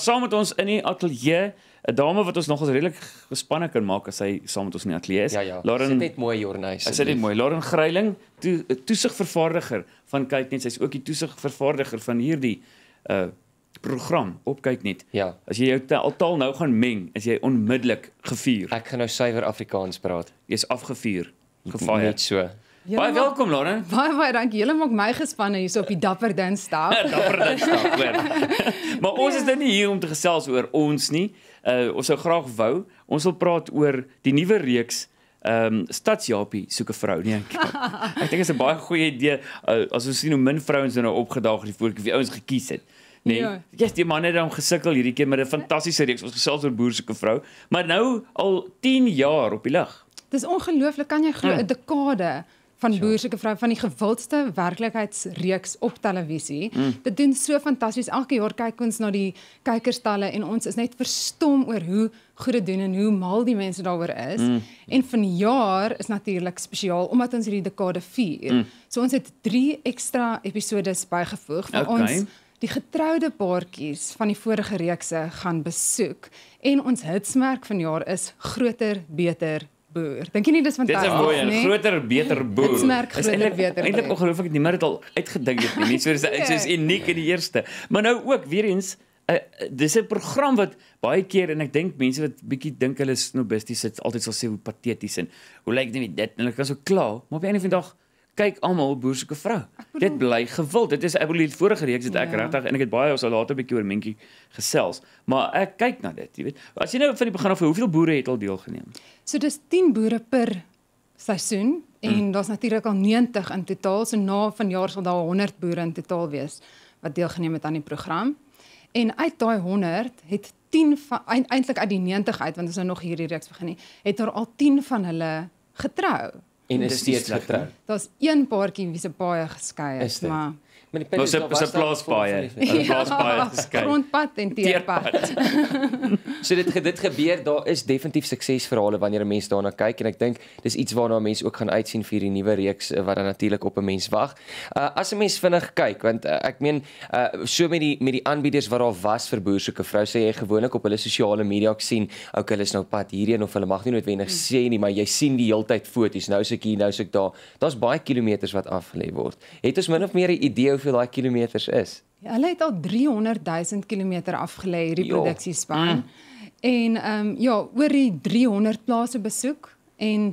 saam met ons in die ateljee 'n dame wat ons nogals redelik gespanne kan maak as sy saam met ons in die ateljee is. Ja, Lauren, sit net mooi Jornys. sy sit net mooi. Lauren Greiling, toesigvervaardiger van Kyknet. Sy's ook die toesigvervaardiger van hierdie program op Kyknet. Ja. As jy jou taal nou gaan meng, is jy onmiddellik gevuur. Ek gaan nou suiwer Afrikaans praat. Jy's afgevuur, gefire. Net so. Baie welkom, Lauren. Baie dankie. Julle maak my gespanne hier so op die Dapper Dinsdag. Dapper Dinsdag, hoor. Maar ons is nou nie hier om te gesels oor ons nie. Ons sou graag wou. Ons wil praat oor die nuwe reeks Stadsjapie soek 'n vrou. Nee, ek dink dit is 'n baie goeie idee as ons sien hoe min vrouens nou opgedaag het voor wie ouens gekies het. Nee, ja, die man het dan gesukkel hierdie keer met 'n fantastiese reeks. Ons gesels oor boer soek 'n vrou, maar nou al 10 jaar op die lig. Dis ongelooflik, kan jy glo 'n dekade van boer soek 'n vrou, van die gewildste werklikheidsreeks op televisie. Dit doen so fantasties. Elke jaar kyk ons na die kykerstalle en ons is net verstom oor hoe goed dit doen en hoe mal die mense daaroor is. En vanjaar is natuurlik spesiaal omdat ons hierdie dekade vier. So ons het 3 ekstra episodes bygevoeg waar ons die getroude paartjies van die vorige reekse gaan besoek. En ons hitsmerk vanjaar is groter, beter, boer. Dink jy nie dis fantasties nie? Dit is mooi, 'n groter, beter boer. Dit merk groter, beter. Eintlik ongelooflik het niemand dit al uitgedink het nie. So is uniek in die eerste. Maar nou ook weer eens dis 'n program wat baie keer en ek dink mense wat bietjie dink hulle is snobisties sit altyd sal sê hoe pateties en hoe lyk dit en hulle kan so kla, maar op 'n of ander dag kyk almal boer soek 'n vrou. Dit bly gewild. Dit is ek bedoel die vorige reeks het ek regtig en ek het baie ons sal later 'n bietjie oor Mentjie gesels, maar ek kyk na dit, jy weet. As jy nou van die begin af hoeveel boere het al deelgeneem? So dis 10 boere per seisoen en daar's natuurlik al 90 in totaal. So na vanjaar sal daar 100 boere in totaal wees wat deelgeneem het aan die program. En uit daai 100 het 10 van eintlik uit die 90 uit, want ons nou nog hierdie reeks begin nie, het daar al 10 van hulle getrou. En is steeds getrou. Daar's een paartjie wie se paai geskei is, maar Maar die punt is daar was plaaspaaie. Plaaspaaie geskei. Grondpad en teerpad. So dit gebeur, daar is definitief suksesverhale wanneer 'n mens daarna kyk en ek dink dis iets waarna mense ook gaan uitsien vir die nuwe reeks wat dan natuurlik op 'n mens wag. As 'n mens vinnig kyk, want ek meen so met die aanbieders wat daar was vir boer soek 'n vrou, sê jy gewoonlik op hulle sosiale media ek sien, okay, hulle is nou pad hierheen of hulle mag nie noodwendig sê nie, maar jy sien die heeltyd foto's, nou is ek hier, nou is ek daar. Daar's baie kilometers wat afgelê word. Het ons min of meer 'n idee hoeveel daai kilometers is? Ja, hulle het al 300,000 kilometer afgelê hierdie produksiespan. En ja, oor die 300 plase besoek en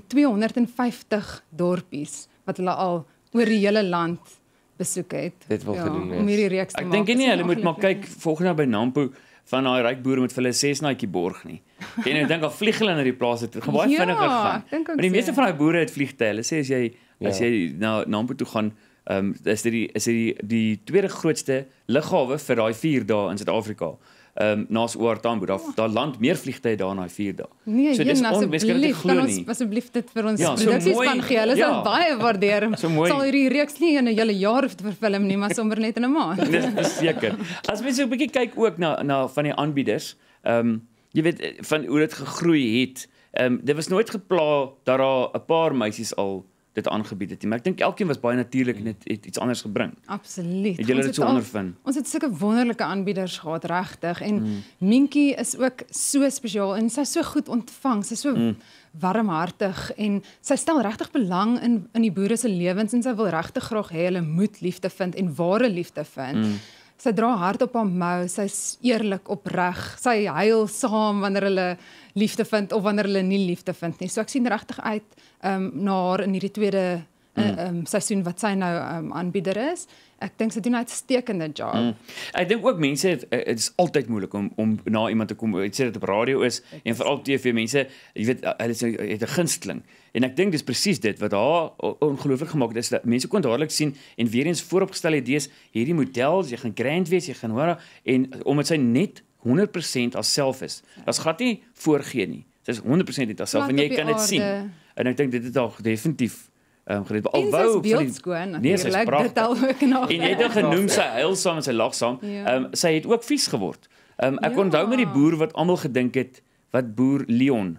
250 dorpies wat hulle al oor die hele land besoek het. Dit wil gedoen om hierdie reeks te maak. Ek dink nie hulle moet maar kyk volgende by Nampo van daai ryk boere met vir hulle 6 naadjie borg nie. En ek dink al vlieg hulle na die plase toe, gaan baie vinniger gaan. Maar die meeste van daai boere het vliegtye. Hulle sê as jy na Nampo toe gaan, is dit die tweede grootste lughawe vir daai 4 dae in Suid-Afrika. Naas OR Tambo, daar land meer vliegtye daar in daai 4 dae. Nee, so dis asseblief, kan ons asseblief dit vir ons produksiespan gee. Hulle sal baie waardeer. Sal hierdie reeks nie in 'n hele jaar hoef te verfilm nie, maar sommer net in 'n maand. Dis seker. As mens so 'n bietjie kyk ook na van die aanbieders, jy weet van hoe dit gegroei het. Dit was nooit gepla dat daar 'n paar meisies al dit aangebied het nie, maar ek dink elkeen was baie natuurlik en het iets anders gebring. Absoluut. Het julle dit so ondervind? Ons het sulke wonderlike aanbieders gehad, regtig, en Mentjie is ook so spesiaal en sy's so goed ontvang, sy's so warmhartig en sy stel regtig belang in die boere se lewens en sy wil regtig graag hê hulle moet liefde vind en ware liefde vind. Sy dra hard op haar mou, sy's eerlik, opreg, sy huil saam wanneer hulle liefde vind of wanneer hulle nie liefde vind nie. So ek sien regtig uit na haar in hierdie tweede seisoen wat sy nou aanbieder is. Ek dink sy doen 'n uitstekende job. Ek dink ook mense dit is altyd moeilik om na iemand te kom. Ek sê dit op radio is en veral op TV mense, jy weet, hulle het 'n gunsteling. En ek dink dis presies dit wat haar ongelooflik gemaak het is dat mense kon dadelik sien en weer eens vooropgestelde idees, hierdie model, jy gaan grand wees, jy gaan hoor en omdat sy net 100% haarself is. Dit's glad nie voorgee nie. Sy is 100% net haarself en jy kan dit sien. En ek dink dit het al definitief gered. En sy is beeldskoon natuurlik, dit al ook nog. En jy het genoem sy huil saam en sy lag saam. Sy het ook vies geword. Ek onthou met die boer wat almal gedink het wat boer Leon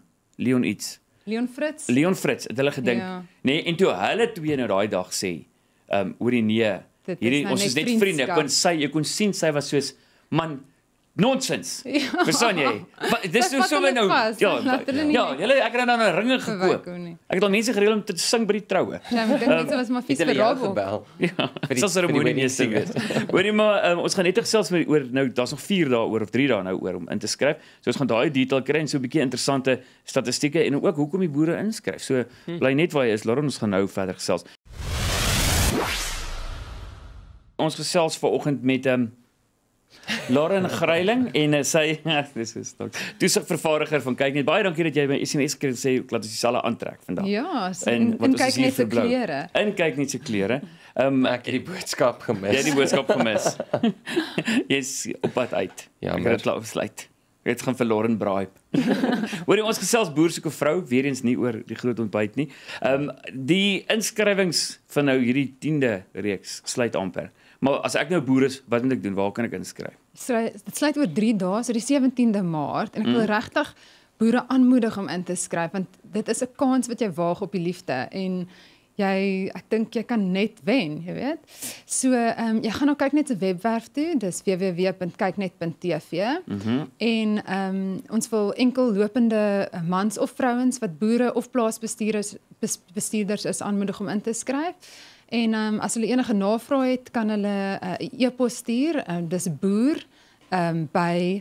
Leon Fritz het hulle gedink. Nee, en toe hulle twee nou daai dag sê, hoorie nee, hierdie ons is net vriende. Jy kon sien sy was soos man Nonsens. Verstaan jy? Dis Vat so hulle nou. vas, laat hulle nie Ek het dan 'n ringe gekoop. nie. Ek het al mense gereël om te sing by die troue. Ja, ek dink dit was maar vies Het hulle vir jou Robo. gebel? Ja, die- sal seremonie wedding meester wees. Hoorie maar, ons gaan net gesels oor nou, daar's nog 4 dae oor of 3 dae nou oor om in te skryf. So ons gaan daai detail kry en so 'n bietjie interessante statistieke en ook hoekom die boere inskryf. So bly net waar jy is, Lauren, ons gaan nou verder gesels. Ons gesels vanoggend met Lauren Greiling en sy dis is dalk toesigvervaardiger van kyk net. Baie dankie dat jy my SMS skryf en sê laat ons dieselfde aantrek vandag. Ja, so, En wat en ons kyk is hier net se verblou. klere. In kyk net se klere. Ek het die boodskap Jy gemis. het die boodskap gemis. Jy's op pad uit. Ja, Ek maar- het dit klaar besluit. Dit gaan vir Lauren braai. Hoorie, ons gesels boer soek 'n vrou, weer eens nie oor die groot ontbyt nie. Die inskrywings van nou hierdie 10de reeks sluit amper. Maar as ek nou boer is, wat moet ek doen? Waar kan ek inskryf? So dit sluit oor 3 dae, so die 17de Maart en ek wil regtig boere aanmoedig om in te skryf want dit is 'n kans wat jy waag op die liefde en ek dink jy kan net wen, jy weet. So jy gaan nou kyk net se webwerf toe, dis www.kyknet.tv. En ons wil enkel lopende mans of vrouens wat boere of plaasbestuurders is aanmoedig om in te skryf. En as hulle enige navrae het, kan hulle 'n e-pos stuur. Dis boer by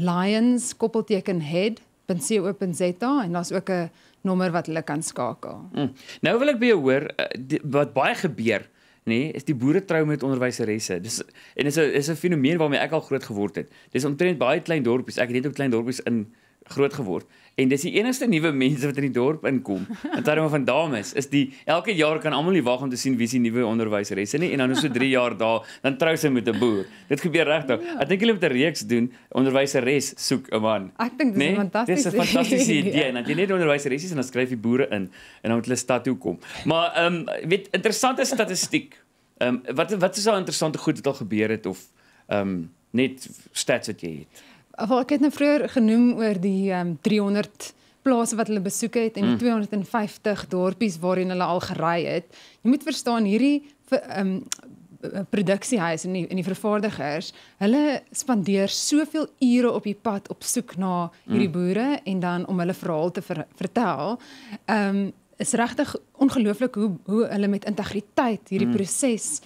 lions_head.co.za en daar's ook 'n nommer wat hulle kan skakel. Nou wil ek by jou hoor wat baie gebeur, nê, is die boere trou met onderwyseresse. Dis en is 'n fenomeen waarmee ek al groot geword het. Dis omtrent baie klein dorpies. Ek het net op klein dorpies in groot geword. En dis die enigste nuwe mense wat in die dorp inkom. In terme van dames is elke jaar kan almal nie wag om te sien wie se nuwe onderwyseresse nie en dan is so 3 jaar daar, dan trou sy met 'n boer. Dit gebeur regtig. Ek dink hulle moet 'n reeks doen, onderwyseres soek 'n man. Ek dink dis 'n fantastiese Dis 'n fantastiese idee. En dan jy net onderwyseressies en dan skryf jy boere in en dan moet hulle stad toe kom. Maar weet interessante statistiek. Wat is al interessante goed wat al gebeur het of net stats wat jy het? Wel, ek het nou vroeër genoem oor die 300 plase wat hulle besoek het en die 250 dorpies waarin hulle al gery het. Jy moet verstaan hierdie produksiehuis en die vervaardigers, hulle spandeer soveel ure op die pad op soek na hierdie boere en dan om hulle verhaal te vertel. Is regtig ongelooflik hoe hulle met integriteit hierdie proses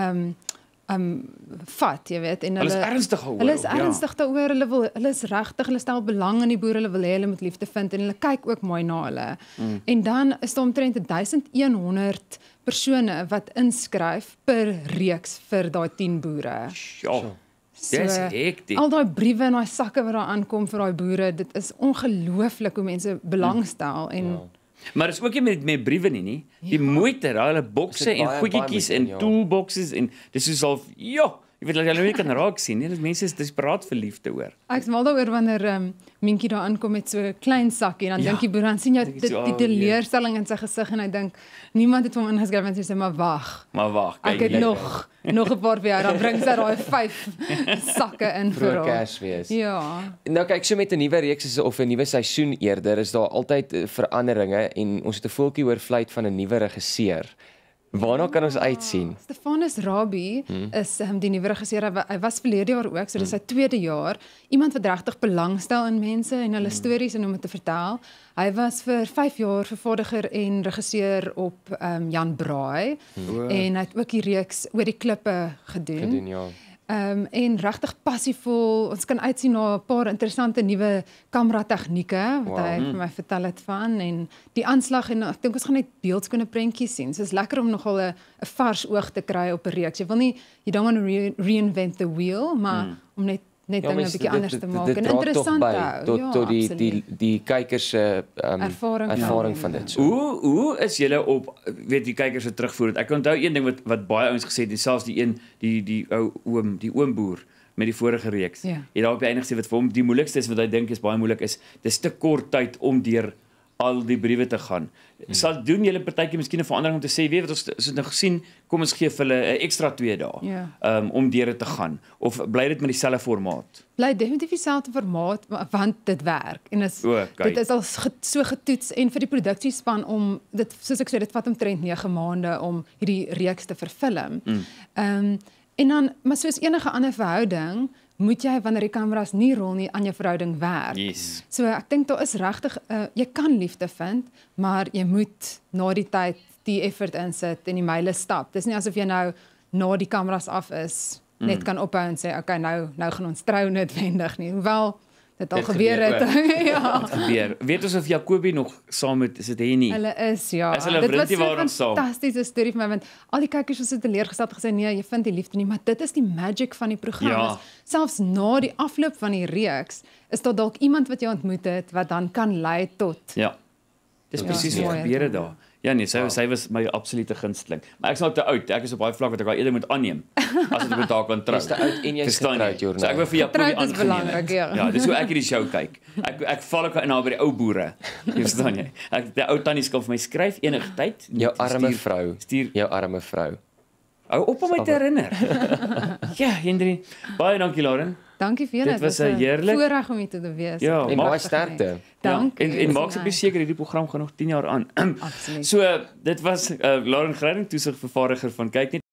vat, jy weet, en Hulle is ernstig daaroor. Hulle is ernstig daaroor, hulle is regtig, hulle stel belang in die boere, hulle wil hê hulle moet liefde vind en hulle kyk ook mooi na hulle. En dan is daar omtrent 1100 persone wat inskryf per reeks vir daai 10 boere. Ja. Dis hektiek. Al daai briewe en daai sakke wat daar aankom vir daai boere, dit is ongelooflik hoe mense belangstel en Maar is ook nie met briewe nie. Die moeite, daai hulle bokse Dit is en baie goedjies moeite, en ja. toolboxes en dis soos al jy weet hulle nie kan raak sien nie. Mense is desperaat vir liefde hoor. ek is mal daaroor wanneer Minkie daar aankom met so 'n klein sakkie en dan dink die boer dan sien jy die teleurstelling in sy gesig en hy dink niemand het hom ingeskryf en sy sê maar wag. Maar wag, Ek het nog 'n paar vir jou, dan bring sy daai 5 sakke in vir Vir hom. Kersfees. Ja. Nou kyk, so met 'n nuwe reeks of 'n nuwe seisoen eerder is daar altyd veranderinge en ons het 'n voeltjie oorvlei van 'n nuwe regisseur. Waarna kan ons uitsien? Stefanus Rabie is die nuwe regisseur. Hy was verlede jaar ook, so dis sy tweede jaar. Iemand wat regtig belangstel in mense en hulle stories en hoe om dit te vertel. Hy was vir 5 jaar vervaardiger en regisseur op Jan Braai en hy het ook die reeks Oor die klippe gedoen. Ja. En regtig passievol. Ons kan uitsien na 'n paar interessante nuwe kamera tegnieke wat hy vir my vertel het van en die aanslag en ek dink ons gaan net beeldskone prentjies sien. So is lekker om nogal 'n vars oog te kry op 'n reeks. Jy wil nie you don't want to reinvent the wheel, maar om net dinge 'n bietjie anders te maak en interessant te hou. Tot die kykers se ervaring van dit. So. Hoe is julle op weet die kykers wat terugvoer het. Ek onthou een ding wat baie ouens gesê het, en selfs die ou oom, die oomboer met die vorige reeks. Ja. Het daar op die einde gesê wat vir hom die moeilikste is wat hy dink is baie moeilik is, dis te kort tyd om deur al die briewe te gaan. Sal doen julle partytjie miskien 'n verandering om te sê, weet wat ons het nou gesien, kom ons gee vir hulle 'n ekstra 2 dae om deur dit te gaan of bly dit met dieselfde formaat? Bly definitief dieselfde formaat want dit werk en dit is al so getoets en vir die produksiespan om dit soos ek sê dit vat omtrent 9 maande om hierdie reeks te verfilm. En dan maar soos enige ander verhouding moet jy wanneer die kameras nie rol nie aan jou verhouding werk. Yes. So ek dink daar is regtig jy kan liefde vind, maar jy moet na die tyd die effort insit en die myle stap. Dis nie asof jy nou na die kameras af is net kan ophou en sê okay, nou gaan ons trou noodwendig nie. Hoewel dit al gebeur het. Ja. Dit gebeur. Weet ons of Jacobi nog saam met is dit hier nie? Hulle is ja. Is hulle Dit was vriendie so waar nog saam? 'n fantastiese storie vir my want al die kykers was so teleurgesteld gesê nee, jy vind die liefde nie, maar dit is die magic van die program. Ja. Selfs na die afloop van die reeks is daar dalk iemand wat jy ontmoet het wat dan kan lei tot. Ja. Dis Ja, presies mooi, wat gebeur het ja. daar. Ja nee, sy was my absolute gunsteling. Maar ek's nou te oud. Ek is op baie vlak wat ek al eerder moet aanneem as ek met haar kan trou. Jy's te oud en jy's Verstaan jy? getroud, Jordan. So ek wil vir Jacobi Getroud is aangeneem. belangrik, ja. Ja, dis hoe ek hierdie show kyk. Ek val ook in haar by die ou boere. Jy verstaan jy? Die ou tannie skil vir my skryf enige tyd. Jou arme vrou. Stuur Jou arme vrou. hou op om my te herinner. Ja, Hendrie. Baie dankie Lauren. Dankie vir julle. Dit was 'n heerlik- voorreg om hier te wees. Ja, En maar- baie sterkte. Dankie. Ja, en maak seker seker hierdie program gaan nog 10 jaar aan. Absoluut. So dit was Lauren Greiding, toesigvervaardiger van Kyk Net.